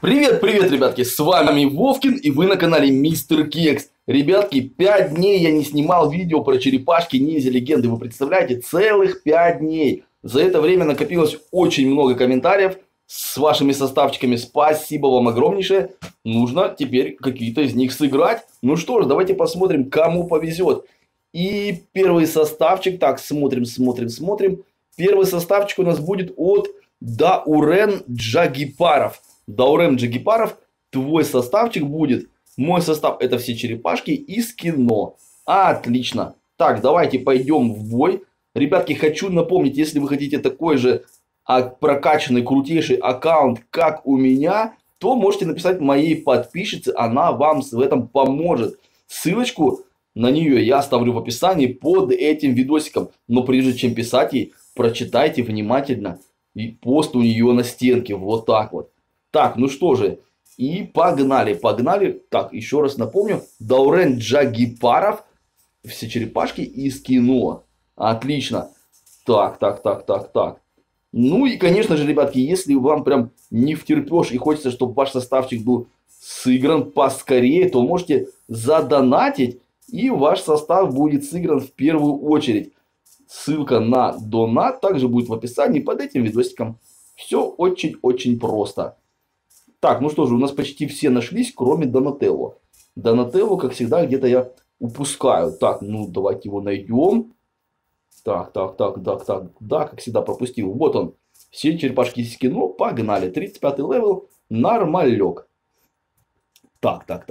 Привет, привет, ребятки, с вами Вовкин, и вы на канале Мистер Кекс. Ребятки, 5 дней я не снимал видео про черепашки ниндзя легенды, вы представляете, целых 5 дней. За это время накопилось очень много комментариев с вашими составчиками, спасибо вам огромнейшее. Нужно теперь какие-то из них сыграть. Ну что ж, давайте посмотрим, кому повезет. И первый составчик, так, смотрим. Первый составчик у нас будет от Даурен Джагипаров. Даурен Джагипаров, твой составчик будет. Мой состав — это все черепашки из кино. Отлично. Так, давайте пойдем в бой. Ребятки, хочу напомнить, если вы хотите такой же прокачанный, крутейший аккаунт, как у меня, то можете написать моей подписчице, она вам в этом поможет. Ссылочку на нее я оставлю в описании под этим видосиком. Но прежде чем писать ей, прочитайте внимательно и пост у нее на стенке. Вот так вот. Так, ну что же, и погнали. Так, еще раз напомню, Даурен Джагипаров, все черепашки из кино. Отлично. Так. Ну и, конечно же, ребятки, если вам прям не втерпешь и хочется, чтобы ваш составчик был сыгран поскорее, то можете задонатить, и ваш состав будет сыгран в первую очередь. Ссылка на донат также будет в описании под этим видосиком. Все очень-очень просто. Так, ну что же, у нас почти все нашлись, кроме Донателло. Донателло, как всегда, где-то я упускаю. Так, ну давайте его найдем. Так, да, как всегда пропустил. Вот он. Все черепашки из кино, погнали. 35 левел, нормалек. Так. Так,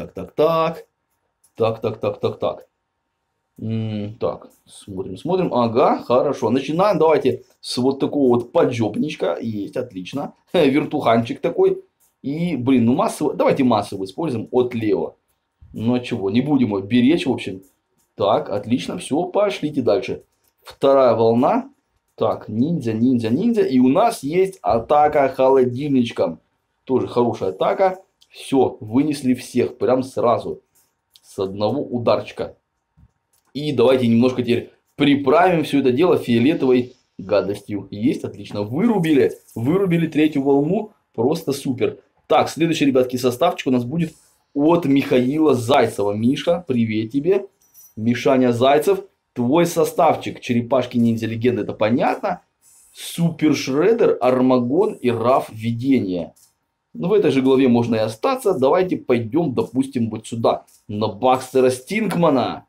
смотрим. Ага, хорошо. Начинаем, давайте, с вот такого вот поджопничка. Есть, отлично. Вертуханчик такой. И, блин, ну массово, давайте массово используем от Лео. Ну а чего, не будем его беречь, в общем. Так, отлично, все, пошлите дальше. Вторая волна. Так, ниндзя. И у нас есть атака холодильничком. Тоже хорошая атака. Все, вынесли всех, прям сразу. С одного ударчика. И давайте немножко теперь приправим все это дело фиолетовой гадостью. Есть, отлично. Вырубили третью волну. Просто супер. Так, следующий, ребятки, составчик у нас будет от Михаила Зайцева. Миша, привет тебе. Мишаня Зайцев. Твой составчик. Черепашки ниндзя легенды, это понятно. Супер Шреддер, Армагон и Раф Видение. Ну, в этой же главе можно и остаться. Давайте пойдем, допустим, вот сюда. На Бакстера Стингмана.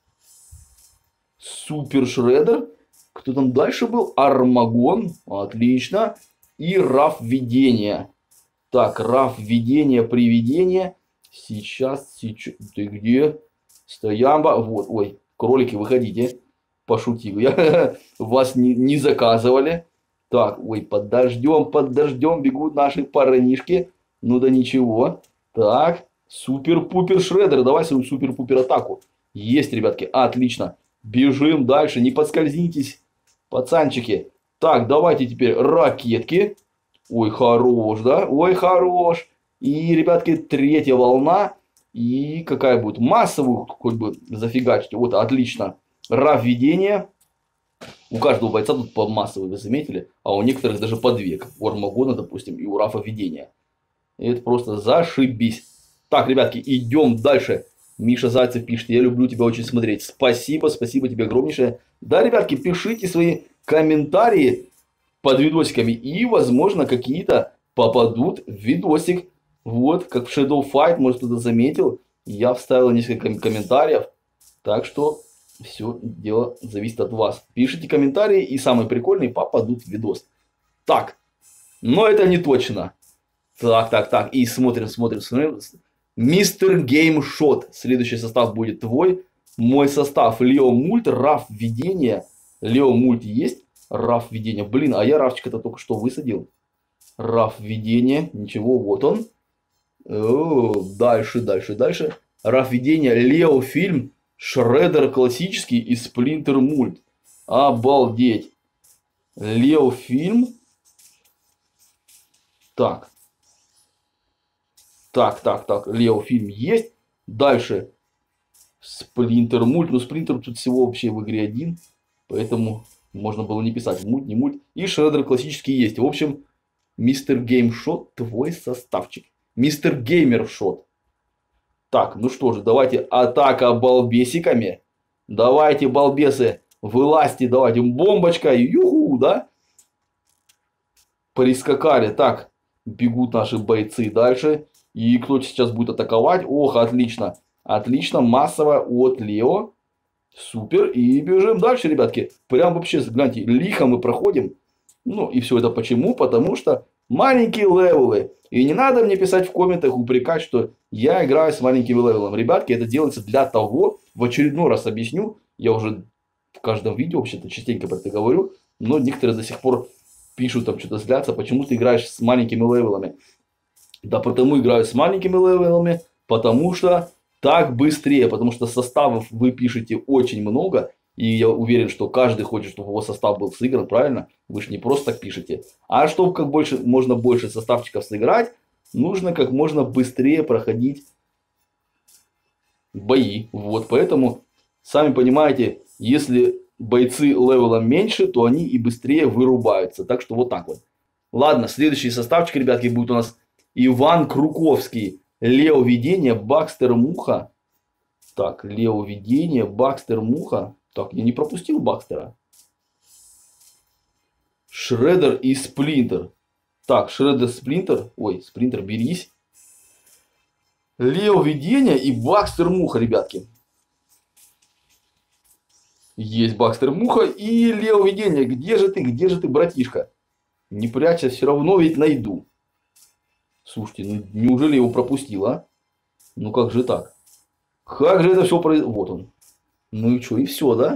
Супер Шреддер. Кто там дальше был? Армагон. Отлично. И Раф Видение. Так, Раф Видение, Привидение. Сейчас. Ты где? Стоямба. Вот, ой, кролики, выходите. Пошутил. Я вас не заказывали. Так, ой, под дождем бегут наши парнишки. Ну да ничего. Так, супер-пупер Шреддер. Давай свою супер-пупер атаку. Есть, ребятки, отлично. Бежим дальше, не подскользнитесь, пацанчики. Так, давайте теперь ракетки. Ой, хорош, да? Ой, хорош. И, ребятки, третья волна. И какая будет? Массовую хоть бы зафигачить. Вот, отлично. Раф Видение. У каждого бойца тут по массовой, вы заметили? А у некоторых даже по две. Как у Армагона, допустим, и у Рафа Видения. Это просто зашибись. Так, ребятки, идем дальше. Миша Зайцев пишет: я люблю тебя очень смотреть. Спасибо тебе огромнейшее. Да, ребятки, пишите свои комментарии под видосиками. И, возможно, какие-то попадут в видосик. Вот, как в Shadow Fight, может, кто-то заметил. Я вставил несколько комментариев. Так что, все дело зависит от вас. Пишите комментарии, и самые прикольные попадут в видос. Так, но это не точно. Так. И смотрим. Мистер Геймшот. Следующий состав будет твой. Мой состав: Лео Мульт, Раф Видение. Лео Мульт есть. Раф Видение. Блин, а я Рафчика-то только что высадил. Раф Видение. Ничего, вот он. Дальше. Раф Видение, Лео фильм, Шреддер классический и Сплинтер Мульт. Обалдеть. Лео фильм. Так. Лео фильм есть. Дальше. Сплинтер Мульт. Но Сплинтер тут всего вообще в игре один. Поэтому можно было не писать. Мульт, не мульт. И Шреддер классический есть. В общем, Мистер Геймшот, твой составчик. Мистер Геймер в шот. Так, ну что же, давайте атака балбесиками. Давайте, балбесы, вылазьте, давайте. Бомбочка, юху, да? Прискакали. Так, бегут наши бойцы дальше. И кто сейчас будет атаковать? Ох, отлично. Отлично, массово от Лео. Супер. И бежим дальше, ребятки. Прям вообще, гляньте, лихо мы проходим. Ну, и все это почему? Потому что маленькие левелы. И не надо мне писать в комментах, упрекать, что я играю с маленьким левелом. Ребятки, это делается для того, в очередной раз объясню, я уже в каждом видео вообще-то частенько про это говорю, но некоторые до сих пор пишут, там что-то злятся, почему ты играешь с маленькими левелами. Да потому играю с маленькими левелами, потому что так быстрее, потому что составов вы пишете очень много, и я уверен, что каждый хочет, чтобы его состав был сыгран, правильно? Вы же не просто так пишете. А чтобы как можно больше составчиков сыграть, нужно как можно быстрее проходить бои. Вот, поэтому, сами понимаете, если бойцы левелом меньше, то они и быстрее вырубаются. Так что вот так вот. Ладно, следующий составчик, ребятки, будет у нас Иван Круковский. Лео Видение, Бакстер Муха. Так, Лео Видение, Бакстер Муха. Так, я не пропустил Бакстера. Шреддер и Сплинтер. Так, Шреддер, Сплинтер. Ой, Сплинтер, берись. Лео Видение и Бакстер Муха, ребятки. Есть Бакстер Муха и Лео Видение. Где же ты, братишка? Не прячься, все равно ведь найду. Слушайте, ну неужели я его пропустил, а? Ну как же так? Как же это все произошло? Вот он. Ну и что, и все, да?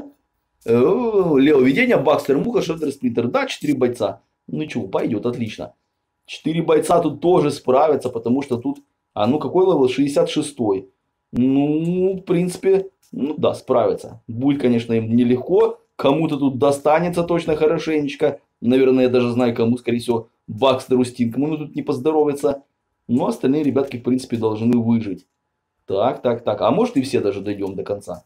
Лео Видение, Бакстер Муха, Шреддер, Сплинтер. Да, 4 бойца. Ну и что, пойдет, отлично. 4 бойца тут тоже справятся, потому что тут... А ну какой левел? 66-й. Ну, в принципе, ну да, справятся. Будет, конечно, им нелегко. Кому-то тут достанется точно хорошенечко. Наверное, я даже знаю, кому, скорее всего, Бакстеру, Стингману тут не поздоровится. Но остальные ребятки, в принципе, должны выжить. Так, так, так. А может и все даже дойдем до конца.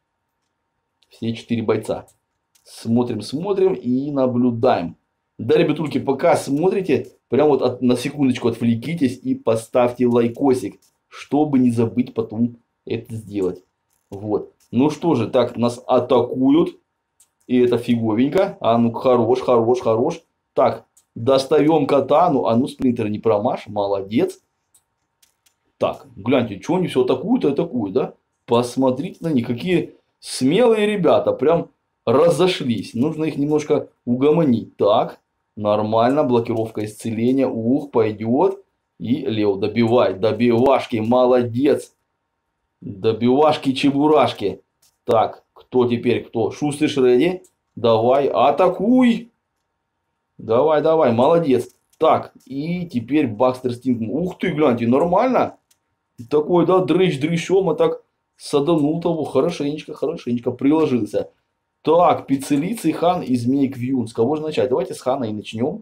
Все 4 бойца. Смотрим, смотрим и наблюдаем. Да, ребятульки, пока смотрите, прям вот на секундочку отвлекитесь и поставьте лайкосик, чтобы не забыть потом это сделать. Вот. Ну что же, так, нас атакуют. И это фиговенько. А ну, хорош, хорош, хорош. Так, достаем катану. А ну, Сплинтер, не промажь. Молодец. Так, гляньте, что они все атакуют и атакуют, да? Посмотрите на них, какие смелые ребята. Прям разошлись. Нужно их немножко угомонить. Так, нормально. Блокировка исцеления. Ух, пойдет. И Лео добивает. Добивашки, молодец. Добивашки-чебурашки. Так, кто теперь кто? Шустрый Шредди. Давай, атакуй. Давай, давай, молодец. Так, и теперь Бакстер Стингман. Ух ты, гляньте, нормально. Такой, да, дрыщ-дрыщом, а так саданул того. Хорошенечко, хорошенечко приложился. Так, Пиццелицый, Хан и Змей Квьюн. С кого же начать? Давайте с Хана и начнем.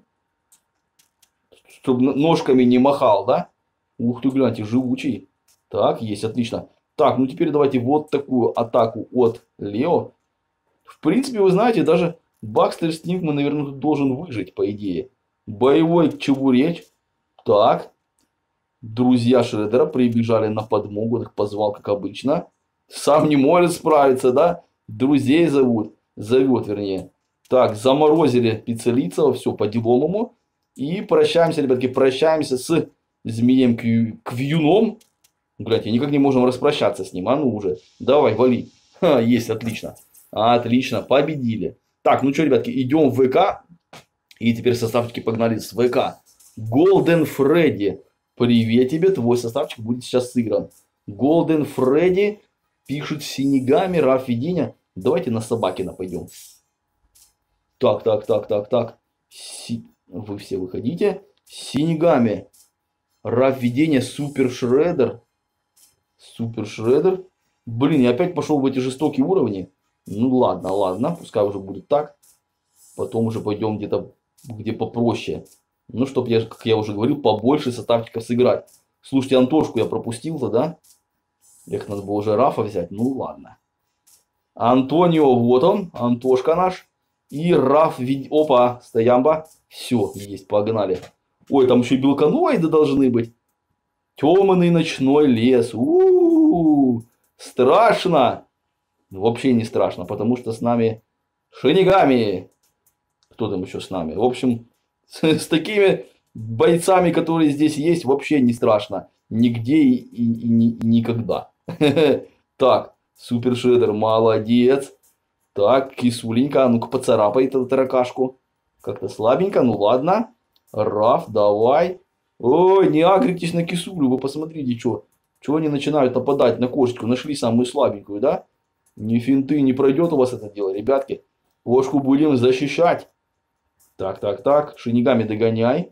Чтобы ножками не махал, да? Ух ты, гляньте, живучий. Так, есть, отлично. Так, ну теперь давайте вот такую атаку от Лео. В принципе, вы знаете, даже Бакстер Стингман, наверное, тут должен выжить, по идее. Боевой чебурек. Так. Друзья Шреддера прибежали на подмогу, он их позвал, как обычно. Сам не может справиться, да? Друзей зовут. Зовет, вернее. Так, заморозили Пиццелицего, все по-деловому. И прощаемся, ребятки, прощаемся с Змеем Квьюном. Гляньте, никак не можем распрощаться с ним. А ну уже. Давай, вали. Ха, есть, отлично. Отлично, победили. Так, ну что, ребятки, идем в ВК. И теперь составчики погнали с ВК. Голден Фредди. Привет тебе, твой составчик будет сейчас сыгран. Голден Фредди. Пишут Синегами, Раф Видение. Давайте на Собакина пойдем. Так, так, так, так, так. Вы все выходите. Синегами. Раф Видение, Супер Шреддер. Супер Шреддер. Блин, я опять пошел в эти жестокие уровни. Ну ладно, ладно. Пускай уже будет так. Потом уже пойдем где-то, где попроще. Ну, чтобы я, как я уже говорил, побольше составчиков сыграть. Слушайте, Антошку я пропустил-то, да? Их надо было уже Рафа взять. Ну ладно. Антонио, вот он. Антошка наш. И Раф. Опа, стоямба. Все, есть, погнали. Ой, там еще и белканоиды должны быть. Темный ночной лес. У-у-у, страшно. Вообще не страшно, потому что с нами Шинигами. Кто там еще с нами? В общем, с такими бойцами, которые здесь есть, вообще не страшно. Нигде и никогда. Так, Супер Шредер, молодец. Так, кисуленька, а ну-ка поцарапай эту таракашку. Как-то слабенько, ну ладно. Раф, давай. Ой, не агритесь на кисулю, вы посмотрите, что. Чего они начинают нападать на кошечку. Нашли самую слабенькую, да? Ни финты, не пройдет у вас это дело, ребятки. Кошку будем защищать. Так, так, так. Шинигами догоняй.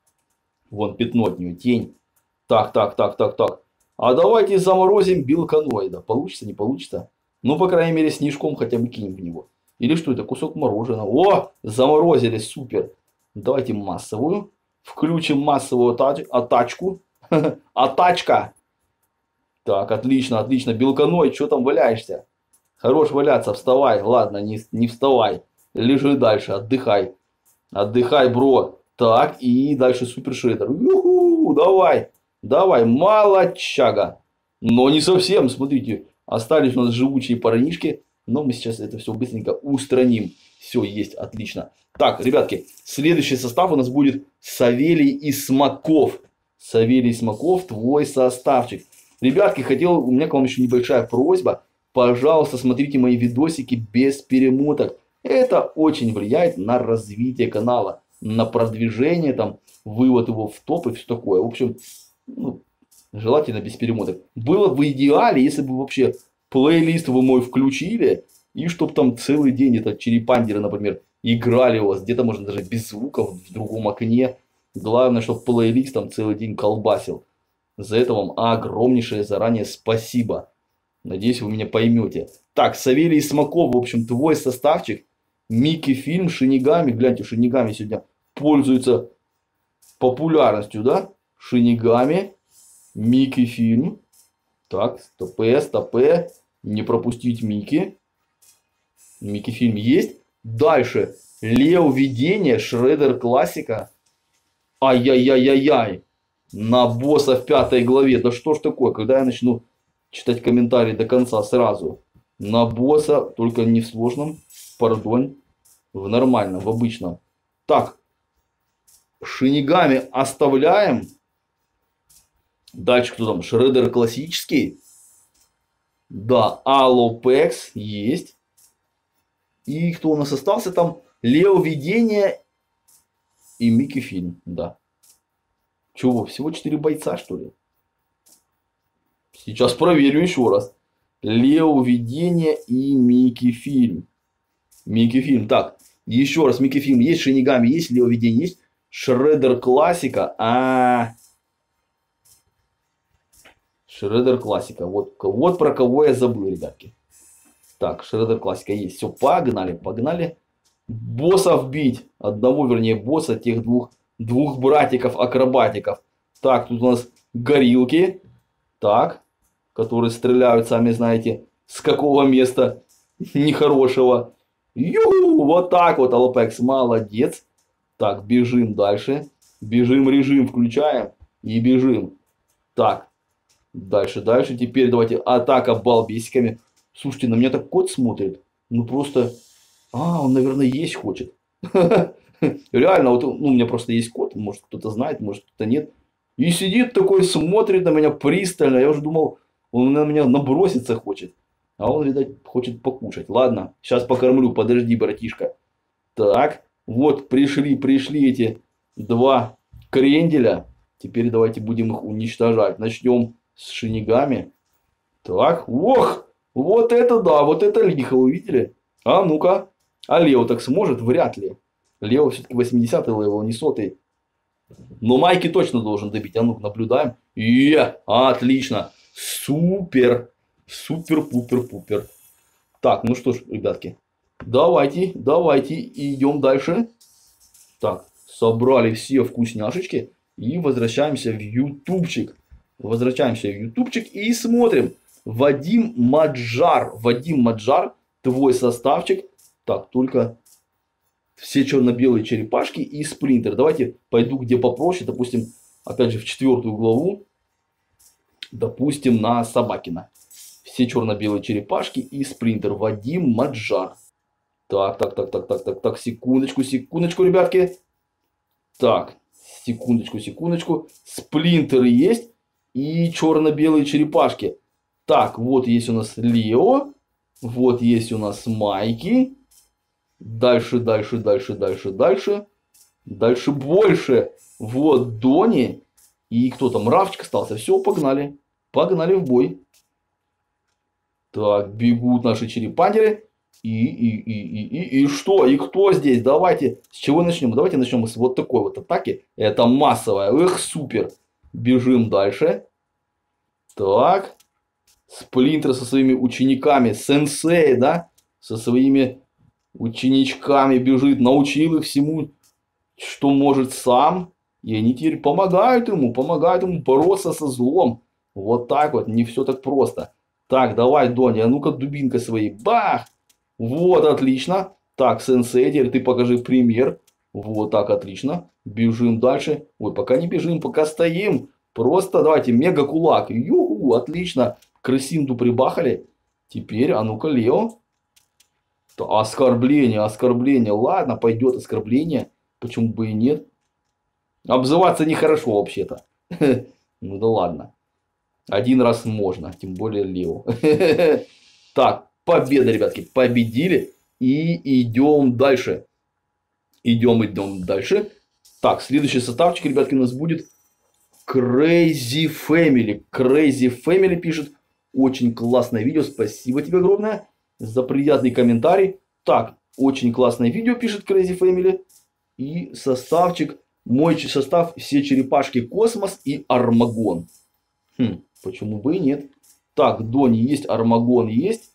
Вон пятно от нее, тень. Так, так, так, так, так. А давайте заморозим белканоида. Получится, не получится? Ну, по крайней мере, снежком хотя бы кинем в него. Или что это? Кусок мороженого. О, заморозили, супер. Давайте массовую. Включим массовую атачку. Атачка. Так, отлично, отлично. Белканоид, что там валяешься? Хорош валяться, вставай. Ладно, не вставай. Лежи дальше, отдыхай. Отдыхай, бро. Так, и дальше Супер Шредер. Юху, давай. Давай, молодчага. Но не совсем, смотрите. Остались у нас живучие парнишки. Но мы сейчас это все быстренько устраним. Все, есть, отлично. Так, ребятки, следующий состав у нас будет Савелий и Смаков. Савелий и Смаков, твой составчик. Ребятки, у меня к вам еще небольшая просьба. Пожалуйста, смотрите мои видосики без перемоток. Это очень влияет на развитие канала, на продвижение, там, вывод его в топ и все такое. В общем, ну, желательно без перемоток. Было бы идеале, если бы вообще плейлист вы мой включили, и чтобы там целый день это черепандеры, например, играли у вас. Где-то можно даже без звуков в другом окне. Главное, чтобы плейлист там целый день колбасил. За это вам огромнейшее заранее спасибо. Надеюсь, вы меня поймете. Так, Савелий Смаков, в общем, твой составчик. Микки Фильм, Шинигами. Гляньте, Шинигами сегодня пользуется популярностью, да? Шинигами, Микки Фильм. Так, стопэ. Не пропустить Микки. Микки Фильм есть. Дальше. Лео Видение, Шредер Классика. Ай-яй-яй-яй-яй. На босса в 5 главе. Да что ж такое, когда я начну читать комментарии до конца сразу. На босса, только не в сложном, пардон, в нормальном, в обычном. Так, Шинигами оставляем. Дальше кто там? Шредер классический. Да, Аллопекс есть. И кто у нас остался там? Лео Видение и Микки Фильм, да. Чего, всего 4 бойца, что ли? Сейчас проверю еще раз. Лео Видение и Микки Фильм. Микки Фильм. Так, еще раз, Микки Фильм есть, Шинигами есть, Лео Видение есть. Шредер Классика. Шредер Классика. Вот про кого я забыл, ребятки. Так, Шредер Классика есть. Все, погнали. Боссов бить. Одного, вернее, босса, тех двух братиков-акробатиков. Так, тут у нас горилки. Так, которые стреляют, сами знаете, с какого места нехорошего. Ю, вот так вот, Аллопекс, молодец. Так, бежим дальше. Бежим, режим включаем и бежим. Так, дальше. Теперь давайте атака балбесиками. Слушайте, на меня так кот смотрит. Ну просто... он, наверное, есть хочет. Реально, вот у меня просто есть кот. Может, кто-то знает, может, кто-то нет. И сидит такой, смотрит на меня пристально. Я уже думал, он на меня наброситься хочет. А он, видать, хочет покушать. Ладно, сейчас покормлю. Подожди, братишка. Так, вот пришли эти 2 кренделя. Теперь давайте будем их уничтожать. Начнем с Шинигами. Так, ох, вот это да, вот это лихо, вы видели? А ну-ка. А Лео так сможет? Вряд ли. Лео все-таки 80-й левел, не 100-й. Но Майки точно должен добить. А ну-ка, наблюдаем. Отлично. Супер. Супер-пупер-пупер. Так, ну что ж, ребятки. Давайте. Идем дальше. Так, собрали все вкусняшечки. И возвращаемся в ютубчик. И смотрим. Вадим Маджар, твой составчик. Так, только все черно-белые черепашки и спринтер. Давайте пойду где попроще. Допустим, опять же в 4 главу. Допустим, на Собакина. Все черно-белые черепашки и спринтер Вадим Маджар. Так, секундочку, ребятки. Так, секундочку. Сплинтеры есть и черно-белые черепашки. Так, вот есть у нас Лео. Вот есть у нас Майки. Дальше. Дальше больше. Вот Дони. И кто там? Равчик остался. Все, погнали. Погнали в бой. Так, бегут наши черепандеры. И что? И кто здесь? Давайте. С чего начнем? Давайте начнем с вот такой вот атаки. Это массовая. Эх, супер. Бежим дальше. Так. Сплинтер со своими учениками. Сенсей, да? Со своими ученичками бежит. Научил их всему, что может сам. И они теперь помогают ему бороться со злом. Вот так вот. Не все так просто. Так, давай, Доня, а ну-ка дубинкой своей. Бах! Вот, отлично. Так, сенсей, теперь ты покажи пример. Вот так, отлично. Бежим дальше. Ой, пока не бежим, пока стоим. Просто давайте, мега кулак. Юху, отлично. Крысинту прибахали. Теперь, а ну-ка, Лео. Оскорбление. Ладно, пойдет оскорбление. Почему бы и нет? Обзываться нехорошо вообще-то. Ну да ладно. Один раз можно, тем более Лео. Так, победа, ребятки, победили. И идем дальше. Идем дальше. Так, следующий составчик, ребятки, у нас будет Crazy Family. Crazy Family пишет. Очень классное видео. Спасибо тебе огромное за приятный комментарий. Так, очень классное видео пишет Crazy Family. И составчик. Мой состав: все черепашки Космос и Армагон. Почему бы и нет? Так, Дони есть, Армагон есть.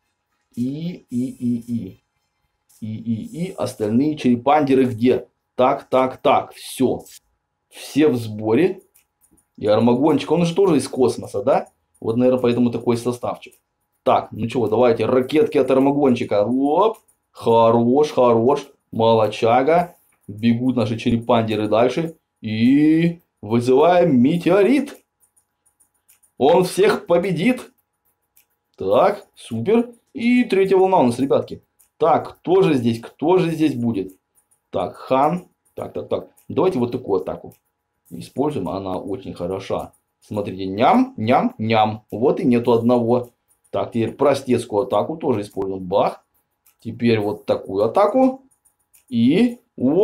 И остальные черепандеры где? Так. Все. Все в сборе. И Армагончик, он же тоже из космоса, да? Вот, наверное, поэтому такой составчик. Так, ну чего, давайте, ракетки от Армагончика. Оп, хорош. Молодчага. Бегут наши черепандеры дальше. И вызываем метеорит. Он всех победит. Так, супер. И третья волна у нас, ребятки. Так, кто же здесь будет? Так, Хан. Так. Давайте вот такую атаку используем. Она очень хороша. Смотрите, ням. Вот и нету одного. Так, теперь простецкую атаку тоже используем. Бах. Теперь вот такую атаку. И...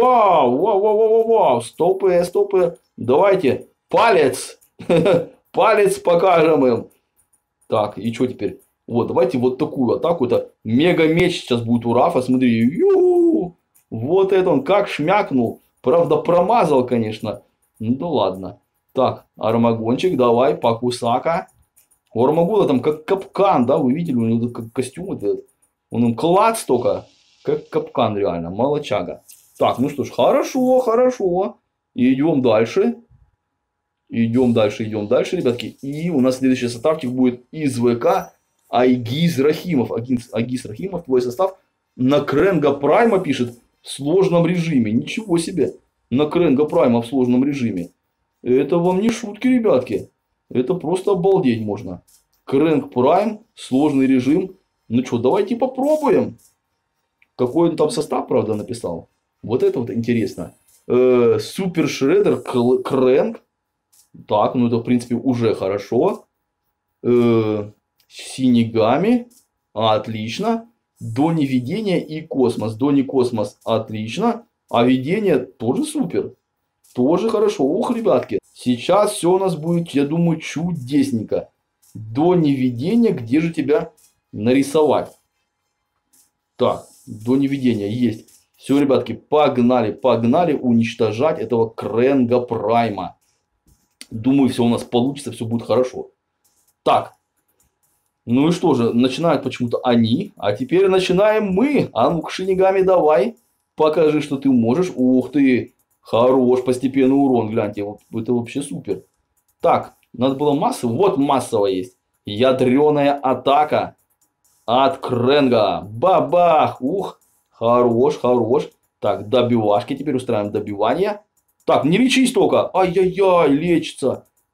Вау. Стопы. Давайте. Палец. Палец покажем им. Так, и что теперь? Вот, давайте вот такую атаку. Это мега меч сейчас будет у Рафа. Смотри. Вот это он как шмякнул. Правда, промазал, конечно. Ну да ладно. Так, Армагончик, давай, Пакусака. У Армагона там как капкан, да? Вы видели, у него как костюм этот. Он им клац только. Как капкан реально. Молодчага. Так, ну что ж, хорошо. Идем дальше. Идем дальше, ребятки. И у нас следующий составчик будет из ВК Айгиз Рахимов. Айгиз Рахимов, твой состав на Кренга Прайма пишет в сложном режиме. Ничего себе. На Кренга Прайма в сложном режиме. Это вам не шутки, ребятки. Это просто обалдеть можно. Кренг Прайм, сложный режим. Ну что, давайте попробуем. Какой он там состав, правда, написал. Вот это вот интересно. Супер Шреддер Кренг. Так, ну это в принципе уже хорошо. Синегами. Отлично. Дони Видение и Космос. Дони Космос. Отлично. А Видение тоже супер. Тоже хорошо. Ух, ребятки. Сейчас все у нас будет, я думаю, чудесненько. Дони Видение. Где же тебя нарисовать? Так. Дони Видения есть. Все, ребятки. Погнали уничтожать этого Кренга Прайма. Думаю, все у нас получится, все будет хорошо. Так. Ну и что же, начинают почему-то они, а теперь начинаем мы. А ну-ка, Шинигами, давай. Покажи, что ты можешь. Ух ты. Хорош, постепенный урон, гляньте. Вот, это вообще супер. Так, надо было массово. Вот массово есть. Ядреная атака от Кренга. Бабах. Ух. Хорош. Так, добивашки. Теперь устраиваем добивание. Так, не лечись только. Ай-яй-яй, лечится.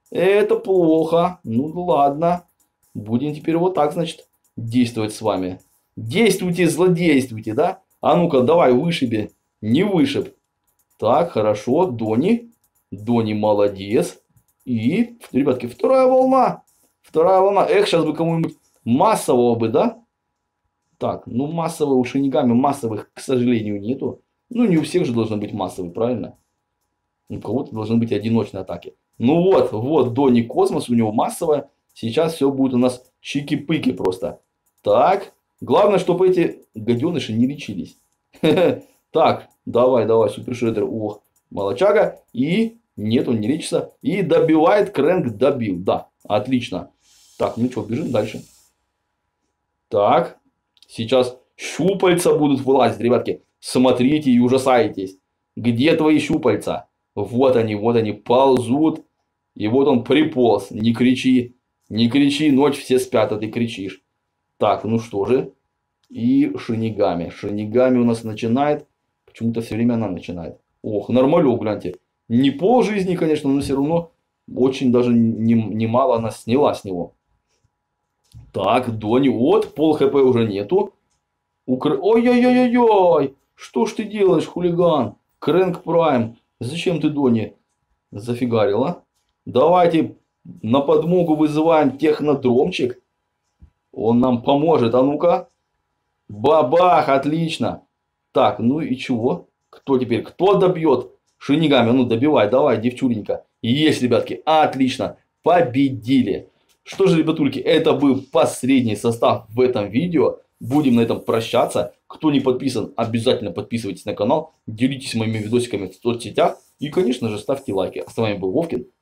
Это плохо. Ну ладно. Будем теперь вот так, значит, действовать с вами. Действуйте, злодействуйте, да? А ну-ка, давай, вышиби. Не вышиб. Так, хорошо. Дони. Дони молодец. И, ребятки, вторая волна. Вторая волна. Эх, сейчас бы кому-нибудь массового бы, да? Так, ну массовых у Шинигами массовых, к сожалению, нету. Ну, не у всех же должны быть массовые, правильно? У кого-то должны быть одиночные атаки. Ну вот, вот Дони Космос, у него массовая. Сейчас все будет у нас чики-пыки просто. Так, главное, чтобы эти гаденыши не лечились. Так, давай, давай, Супер Шреддер. Ох, молочага. И нет, он не лечится. И добивает, Крэнк добил. Да, отлично. Так, ну что, бежим дальше. Так, сейчас щупальца будут вылазить, ребятки. Смотрите и ужасаетесь. Где твои щупальца? Вот они ползут. И вот он приполз. Не кричи, не кричи, ночь все спят, а ты кричишь. Так, ну что же. И Шинигами. Шинигами у нас начинает. Почему-то все время она начинает. Ох, нормалек, гляньте. Не пол жизни, конечно, но все равно очень даже немало она сняла с него. Так, Дони, вот, пол хп уже нету. Ой-ой-ой-ой-ой! Что ж ты делаешь, хулиган? Крэнк Прайм. Зачем ты Дони зафигарила? Давайте на подмогу вызываем технодромчик. Он нам поможет. А ну-ка. Бабах, отлично. Так, ну и чего? Кто теперь? Кто добьет? Шинигами, ну добивай, давай, девчуленька. Есть, ребятки, отлично. Победили. Что же, ребятульки, это был последний состав в этом видео. Будем на этом прощаться. Кто не подписан, обязательно подписывайтесь на канал. Делитесь моими видосиками в соцсетях. И, конечно же, ставьте лайки. А с вами был Вовкин.